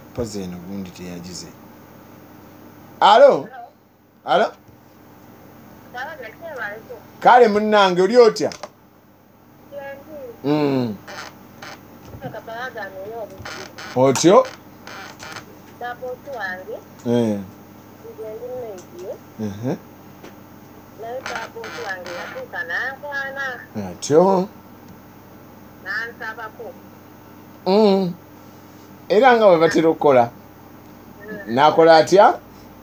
Poze eno gundi teyagize. Alo? Alo? Kale munnange oli otya? Otyo? Atyo? Era nga bwe batera okukola. Nakola atya?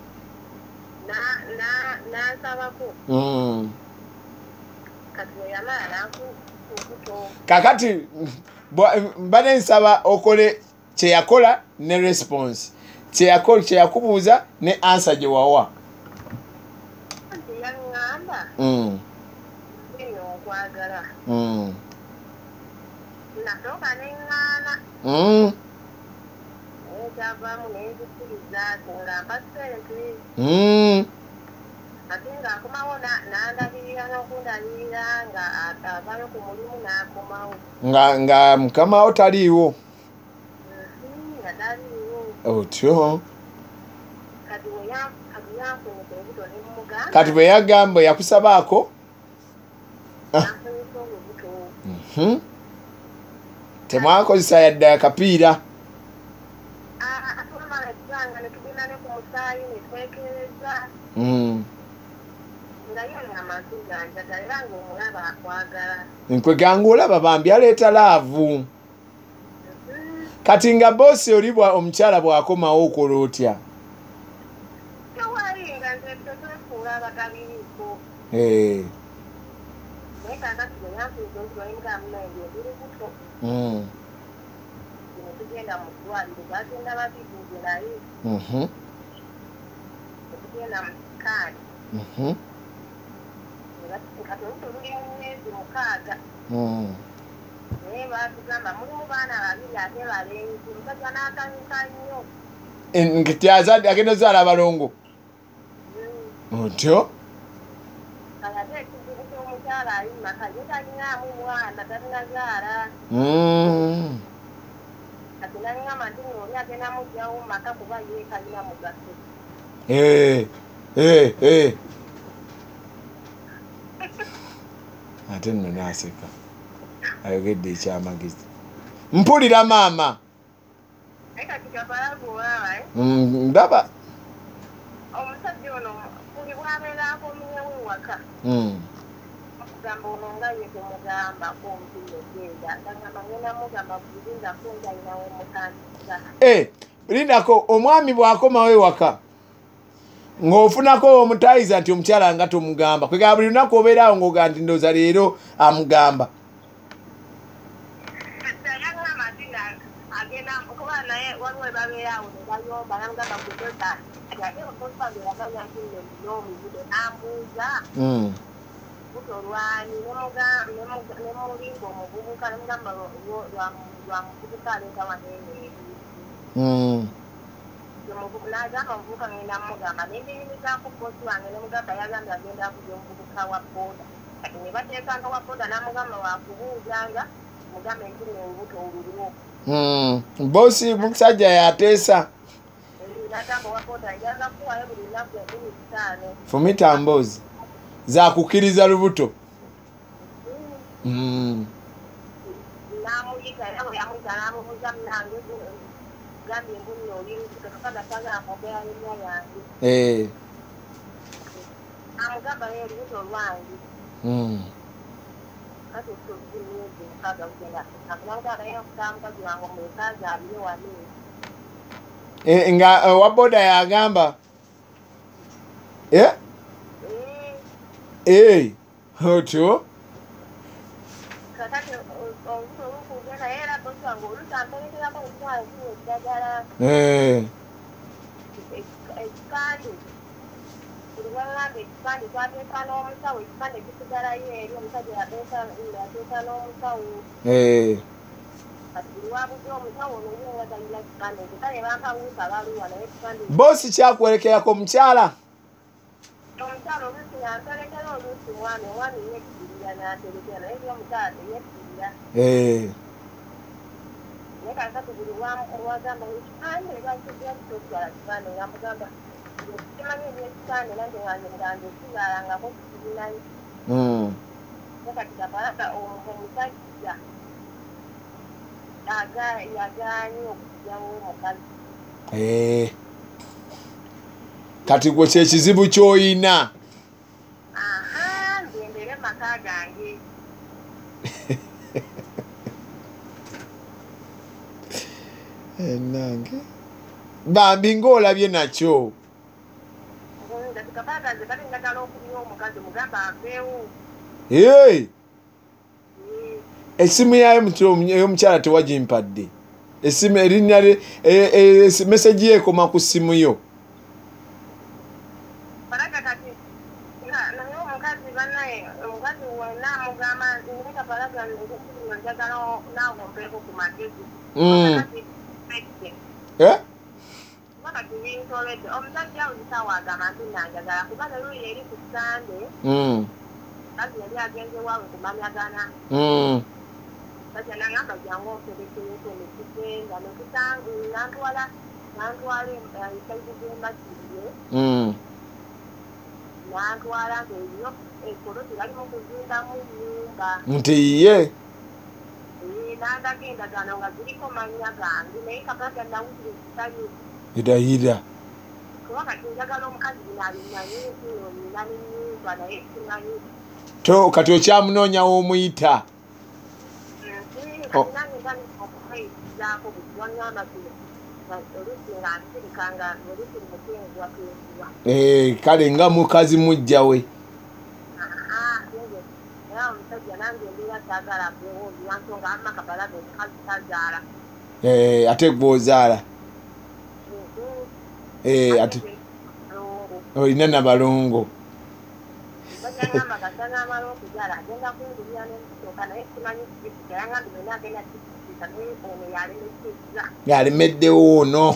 Kakati mbadde nsaba okole kye yakola ne response. Kye yakubuuza ne answer gye wawa. Nga mukama wo taliiwo. Otyo. Kati bwe yagamba yakusabaako. Temwakozesa yadde akapiira. Nkweganga olaba bambi aleeta laavu. Kati nga boosi oli omukyala bw'akomawo okola otya? Nkityaza agenda zaala abalongo. Otyo? Ate nno naaseka. Ayogedde ekyamagezi. Mpulira maama. Ndaba. Omusajja ono buli bw'abeera akomyewo ewaka. Okugamba ono nga ye temugamba ko omupiira ogenda. Ngamba ngenda mugamba kulinda ko ndalinawo omutandisa. Lindako omwami bw'akomawo ewaka. Ng'ofunako omutayiza nti omukyala nga tomugamba. Kwegamba buli lunaku obeerawo ng'oga nti ndowooza leero amugamba. Bosi musajja yateesa. Fumita mbozi za kukkiriza lubuto. Nga waboda yagamba otyo bosi kyakwerekerako omukyala. Neka tubuli wagamba ekipande bakijja kutwala kipande nga mugamba kimanyi ekipande nange wange mugambe kizaalangako kukibinayi. Neka tikapalaka omusajja yagaanye okujjawo omukazi. Kati gwe kyekizibu ky'oyina. Ngendere maka gange. Nange bambi ng'olabye nakyo. Essimu ey'omukyala tewagimpadde. Essimu erinnya meseji yeekoma ku ssimu yo. Omusajja awulitawagamba nti nanjagala kubanga luuyi eri ku Sande kazi yali agenze waawe kumanyagana kati nangamba jangu onterekereko nekigenda nantwala esaizi gembakirye nantwala ngeyo ekolo tebalimu kuzimbamu nnyumba nti iye nandaga endagano nga ziriko mannya gange naye kapaka nawulira ekitali idayira kubanga tinjagala omukazi nalimanyi nina n'ennyumba naye simanyi to kati okyamunoonya w'omuyita nange okumayizaako buwanyama kino olusi nga nsirikanga olusi mukenzwakenzwa kale nga mukazi mujja we naye omusajja nange embeera kyagala yansonga amma kabalaga omukazi tazaala ate gw'ozaala ate olina nabalongo yalemeddewo ono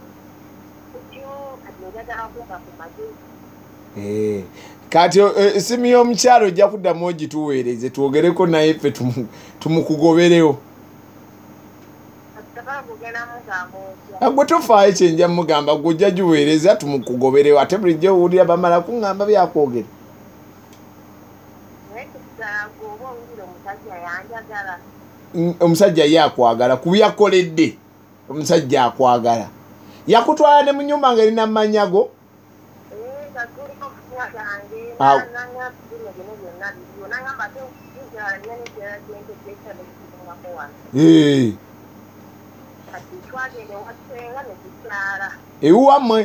kati essimu y'omukyalo ojja kuddamu ogituweereze twogereko naye ffe tumukugoberewo. Gwe tofaayo kyenja mugamba gwe ojja giweereza tumukugoberewo ate bulijjo owulira bamala kuŋŋamba byakwogera. Omusajja ye akwagala ku byakoledde. Omusajja akwagala yakutwala ne mu nnyumba ng'erina mu manyago. Ewuwammwe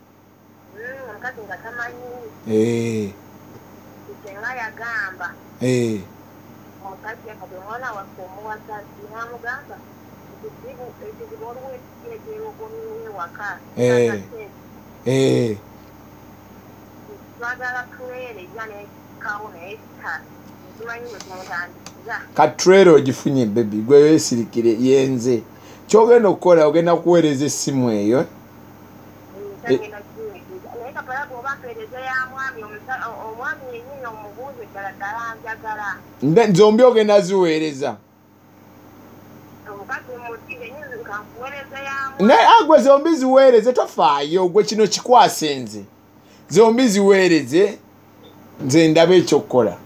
katrero ogifunye bebi gwe weesirikire yenze kyogenda okukola ogenda kuweereza essimu eyo zombi ogenda ziweereza gwe zombi ziweereze tofaayo gwe kino kikwase nze zombi ziweereze nze ndaba ekyokukola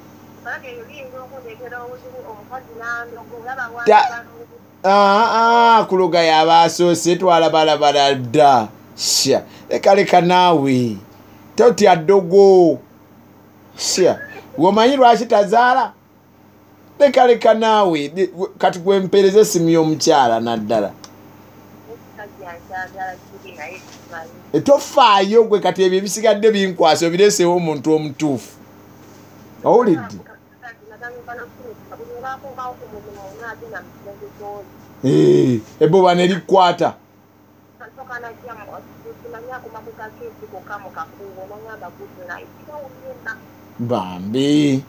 kuloga yabasoose twala balabala dda sha leka naawe totya ddogo sha womanyi lwaki tazaala leka naawe kati gwempereza essimu y'omukyala naddala tofaayo gwe kati ebyo ebisigadde binkwasa obireseewo omuntu omutuufu owulidde ebboba ne likwata bambi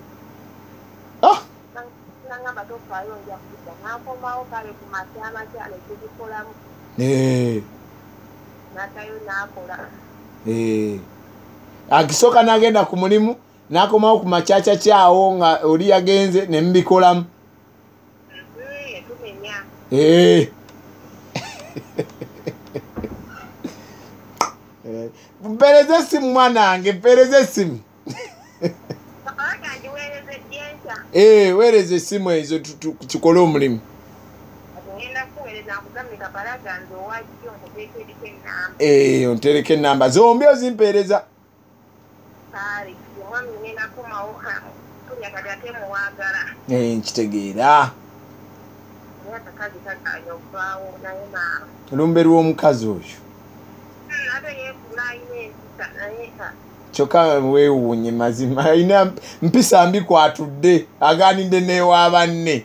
akisooka n'agenda ku mulimu n'akomawo ku macaca kyawo nga oli yagenze ne mubikolamu Mpereze essimu mwanange, mpereze essimu. Weereza essimu ezo tukole omulimu. Ontereke ennamba zombi ozimpeereza. Nkitegeera. Olumbe lw'omukazi oyo. Kyokka weewuunye mazima alina mpisa mbi kwatudde agaanidde n'ewa banne.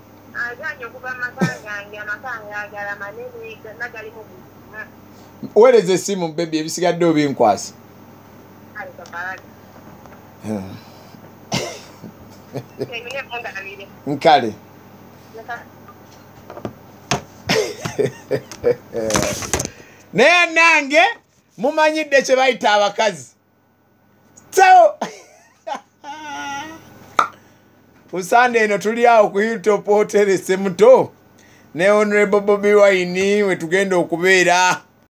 Weereza essimu bebi ebisigadde obinkwasa. Nkale. Naye nange mumanyidde kye bayita abakazi. So ku Sunday eno tuli awo ku Hilltop Hotel Semuto ne Honorable Bobi Wine we tugenda okubeera